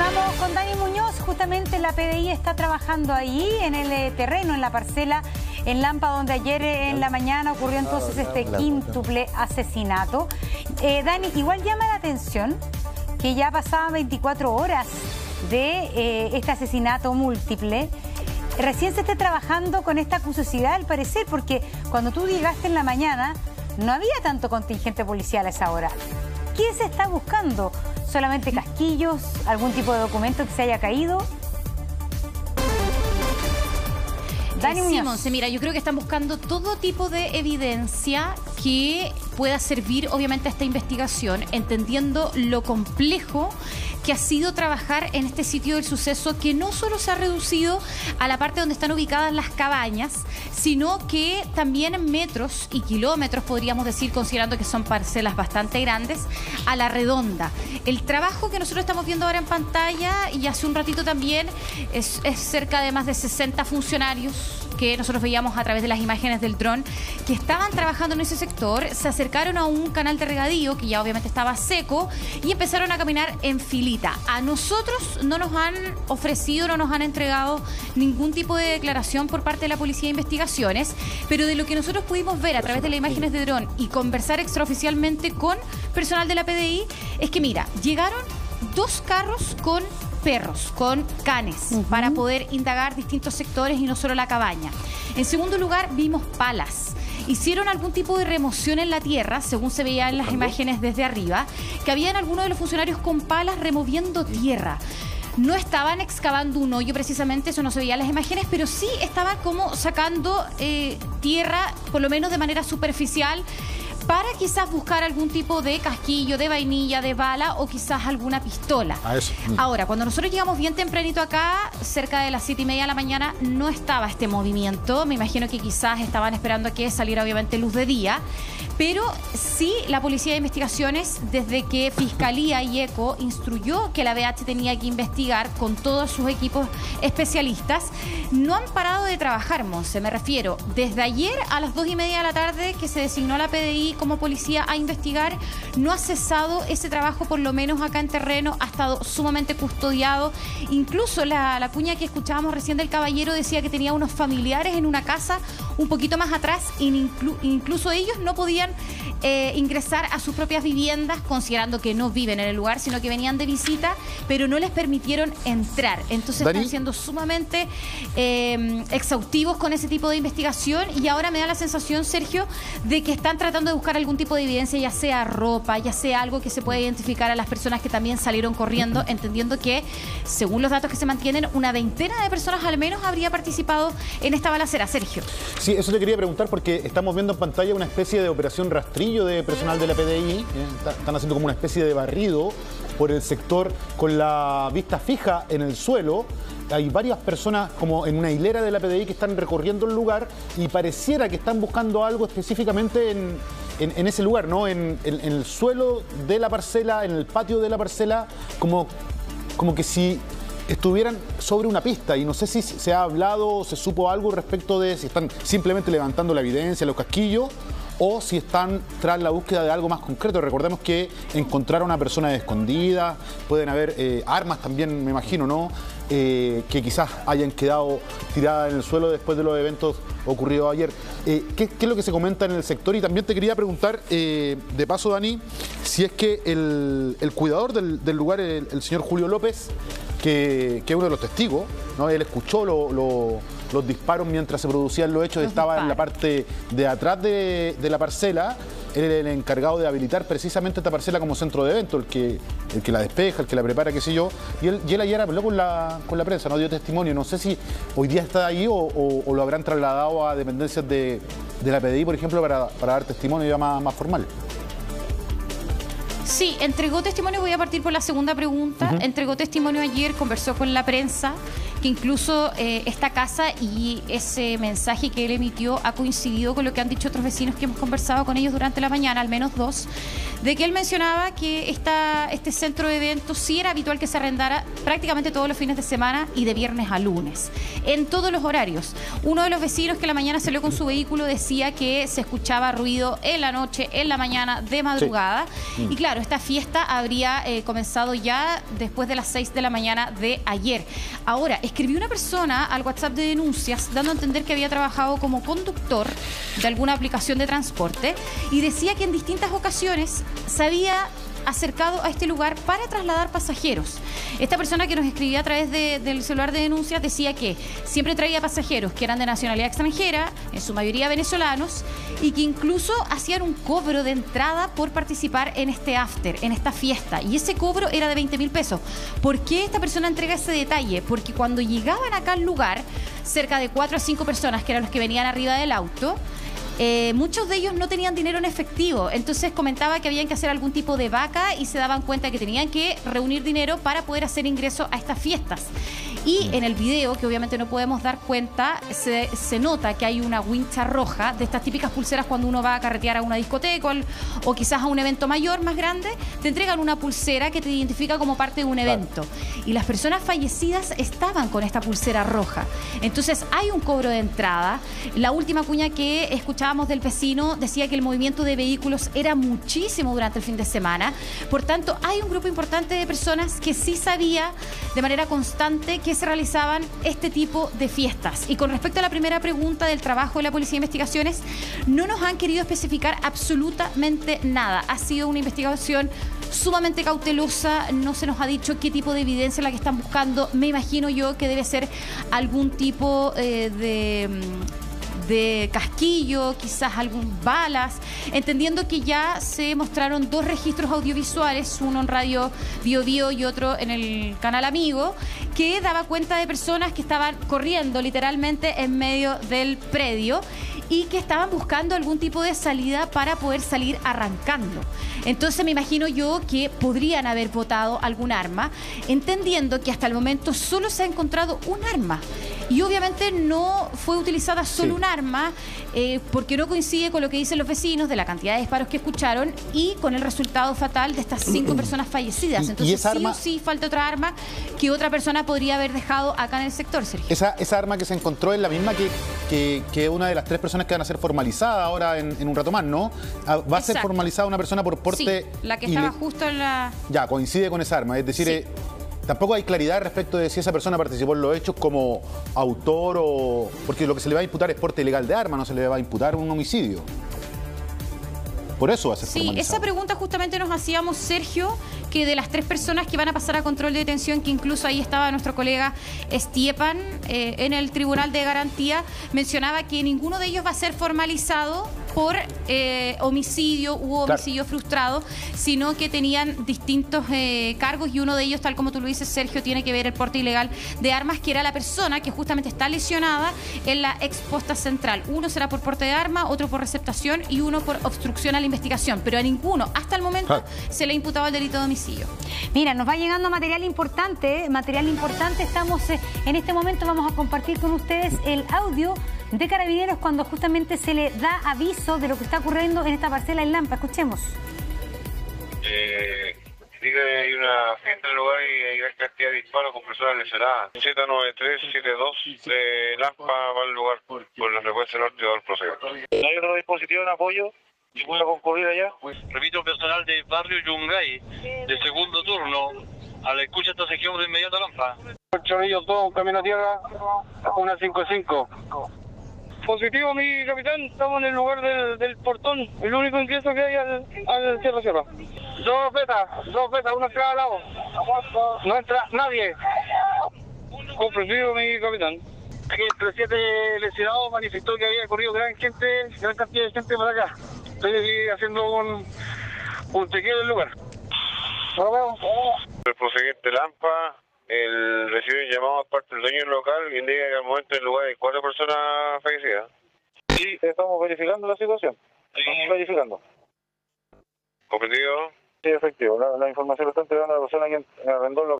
Vamos con Dani Muñoz. Justamente la PDI está trabajando ahí en el terreno, en la parcela en Lampa, donde ayer en la mañana ocurrió entonces este quíntuple asesinato. Dani, igual llama la atención que ya pasaban 24 horas de este asesinato múltiple. Recién se está trabajando con esta acuosidad, al parecer, porque cuando tú llegaste en la mañana no había tanto contingente policial a esa hora. ¿Qué se está buscando? ¿Solamente casquillos? ¿Algún tipo de documento que se haya caído? Dani Muñoz. Sí, Monse, mira, yo creo que están buscando todo tipo de evidencia que pueda servir, obviamente, a esta investigación, entendiendo lo complejo que ha sido trabajar en este sitio del suceso, que no solo se ha reducido a la parte donde están ubicadas las cabañas, sino que también en metros y kilómetros, podríamos decir, considerando que son parcelas bastante grandes, a la redonda. El trabajo que nosotros estamos viendo ahora en pantalla, y hace un ratito también, es cerca de más de 60 funcionarios que nosotros veíamos a través de las imágenes del dron, que estaban trabajando en ese sector, se acercaron a un canal de regadío que ya obviamente estaba seco y empezaron a caminar en filita. A nosotros no nos han ofrecido, no nos han entregado ningún tipo de declaración por parte de la Policía de Investigaciones, pero de lo que nosotros pudimos ver a través de las imágenes de dron y conversar extraoficialmente con personal de la PDI, es que mira, llegaron 2 carros con perros, con canes, para poder indagar distintos sectores y no solo la cabaña. En segundo lugar, vimos palas. Hicieron algún tipo de remoción en la tierra, según se veía en las imágenes desde arriba, que habían algunos de los funcionarios con palas removiendo tierra. No estaban excavando un hoyo precisamente, eso no se veía en las imágenes, pero sí estaban como sacando tierra, por lo menos de manera superficial, para quizás buscar algún tipo de casquillo, de vainilla, de bala o quizás alguna pistola. Ahora, cuando nosotros llegamos bien tempranito acá, cerca de las 7:30 de la mañana, no estaba este movimiento. Me imagino que quizás estaban esperando a que saliera obviamente luz de día. Pero sí, la Policía de Investigaciones, desde que Fiscalía y ECO instruyó que la BH tenía que investigar con todos sus equipos especialistas, no han parado de trabajar, Monse. Me refiero, desde ayer a las 2:30 de la tarde que se designó la PDI como policía a investigar, no ha cesado ese trabajo, por lo menos acá en terreno, ha estado sumamente custodiado. Incluso la cuña que escuchábamos recién del caballero decía que tenía unos familiares en una casa un poquito más atrás, incluso ellos no podían ingresar a sus propias viviendas, considerando que no viven en el lugar, sino que venían de visita, pero no les permitieron entrar. Entonces Dani, están siendo sumamente exhaustivos con ese tipo de investigación, y ahora me da la sensación, Sergio, de que están tratando de buscar algún tipo de evidencia, ya sea ropa, ya sea algo que se pueda identificar a las personas que también salieron corriendo, entendiendo que, según los datos que se mantienen, una veintena de personas al menos habría participado en esta balacera, Sergio. Sí, eso te quería preguntar porque estamos viendo en pantalla una especie de operación rastrillo de personal de la PDI. Están haciendo como una especie de barrido por el sector con la vista fija en el suelo. Hay varias personas como en una hilera de la PDI que están recorriendo el lugar y pareciera que están buscando algo específicamente en ese lugar, ¿no? En el suelo de la parcela, en el patio de la parcela, como que si estuvieran sobre una pista, y no sé si se ha hablado o se supo algo respecto de si están simplemente levantando la evidencia, los casquillos, o si están tras la búsqueda de algo más concreto. Recordemos que encontraron a una persona escondida, pueden haber armas también, me imagino, ¿no? Que quizás hayan quedado tiradas en el suelo después de los eventos ocurridos ayer. ¿Qué es lo que se comenta en el sector? Y también te quería preguntar, de paso, Dani, si es que el cuidador del lugar, el señor Julio López, que es uno de los testigos, ¿no? Él escuchó los disparos mientras se producían los hechos, estaba en la parte de atrás de la parcela. Él era el encargado de habilitar precisamente esta parcela como centro de evento, el que la despeja, el que la prepara, qué sé yo. Y él ayer habló con la prensa, no dio testimonio. No sé si hoy día está ahí o lo habrán trasladado a dependencias de la PDI, por ejemplo, para dar testimonio ya más formal. Sí, entregó testimonio, voy a partir por la segunda pregunta. Entregó testimonio ayer, conversó con la prensa que incluso esta casa y ese mensaje que él emitió ha coincidido con lo que han dicho otros vecinos que hemos conversado con ellos durante la mañana, al menos dos, de que él mencionaba que este centro de eventos sí era habitual que se arrendara prácticamente todos los fines de semana y de viernes a lunes, en todos los horarios. Uno de los vecinos que la mañana salió con su vehículo decía que se escuchaba ruido en la noche, en la mañana, de madrugada. Sí. Y claro, esta fiesta habría comenzado ya después de las 6 de la mañana de ayer. Ahora, escribió una persona al WhatsApp de denuncias dando a entender que había trabajado como conductor de alguna aplicación de transporte y decía que en distintas ocasiones se había acercado a este lugar para trasladar pasajeros. Esta persona que nos escribía a través del celular de denuncias decía que siempre traía pasajeros que eran de nacionalidad extranjera, en su mayoría venezolanos, y que incluso hacían un cobro de entrada por participar en este after, en esta fiesta, y ese cobro era de 20.000 pesos. ¿Por qué esta persona entrega ese detalle? Porque cuando llegaban acá al lugar, cerca de 4 a 5 personas, que eran los que venían arriba del auto, muchos de ellos no tenían dinero en efectivo, entonces comentaba que habían que hacer algún tipo de vaca y se daban cuenta que tenían que reunir dinero para poder hacer ingreso a estas fiestas. Y en el video, que obviamente no podemos dar cuenta, se nota que hay una wincha roja, de estas típicas pulseras cuando uno va a carretear a una discoteca o quizás a un evento mayor, más grande, te entregan una pulsera que te identifica como parte de un evento. Y las personas fallecidas estaban con esta pulsera roja. Entonces hay un cobro de entrada. La última cuña que escuchábamos del vecino decía que el movimiento de vehículos era muchísimo durante el fin de semana. Por tanto, hay un grupo importante de personas que sí sabía de manera constante que se realizaban este tipo de fiestas. Y con respecto a la primera pregunta del trabajo de la Policía de Investigaciones, no nos han querido especificar absolutamente nada. Ha sido una investigación sumamente cautelosa, no se nos ha dicho qué tipo de evidencia es la que están buscando. Me imagino yo que debe ser algún tipo de casquillo, quizás algún balas, entendiendo que ya se mostraron 2 registros audiovisuales, uno en Radio Bio Bio y otro en el canal Amigo, que daba cuenta de personas que estaban corriendo literalmente en medio del predio y que estaban buscando algún tipo de salida para poder salir arrancando. Entonces me imagino yo que podrían haber botado algún arma, entendiendo que hasta el momento solo se ha encontrado un arma. Y obviamente no fue utilizada solo un arma, porque no coincide con lo que dicen los vecinos de la cantidad de disparos que escucharon y con el resultado fatal de estas 5 personas fallecidas. Entonces sí o sí falta otra arma que otra persona podría haber dejado acá en el sector, Sergio. Esa arma que se encontró es la misma que una de las 3 personas que van a ser formalizadas ahora en un rato más, ¿no? Va a ser formalizada una persona por porte... Sí, la que estaba justo en la... Ya, coincide con esa arma, es decir... Tampoco hay claridad respecto de si esa persona participó en los hechos como autor o... Porque lo que se le va a imputar es porte ilegal de arma, no se le va a imputar un homicidio. Por eso va a ser formalizado. Esa pregunta justamente nos hacíamos, Sergio, que de las 3 personas que van a pasar a control de detención, que incluso ahí estaba nuestro colega Estiepan en el Tribunal de Garantía, mencionaba que ninguno de ellos va a ser formalizado por homicidio u homicidio frustrado, sino que tenían distintos cargos y uno de ellos, tal como tú lo dices, Sergio, tiene que ver el porte ilegal de armas, que era la persona que justamente está lesionada en la exposta central. Uno será por porte de arma, otro por receptación y uno por obstrucción a la investigación, pero a ninguno hasta el momento se le ha imputado el delito de homicidio. Mira, nos va llegando material importante, estamos en este momento vamos a compartir con ustedes el audio de Carabineros cuando justamente se le da aviso de lo que está ocurriendo en esta parcela en Lampa. Escuchemos. Dice que hay una fiesta en el lugar y hay gran cantidad de disparos con personas lesionadas. 79372 de Lampa va al lugar por la respuesta norte del proceso. ¿No hay otro dispositivo en apoyo? ¿Si puedo concurrir allá? Repito, personal del barrio Yungay, de segundo turno, a la escucha esta sección de inmediato a Lampa. 8 ellos, todo, un camino a tierra, una 5-5. Positivo, mi capitán, estamos en el lugar del portón, el único ingreso que hay al Sierra. 2 betas, una entrada al lado. No entra nadie. Comprendido, mi capitán. Entre 7 lesionados manifestó que había corrido gran cantidad de gente para acá. Estoy aquí haciendo un chequeo del lugar. Nos vemos. El procedente Lampa, recibe llamado por parte del dueño del local que indica que al momento del lugar hay 4 personas fallecidas. Sí, estamos verificando la situación. Estamos verificando. ¿Comprendido? Sí, efectivo. La información la está entregando a la persona que arrendó el local.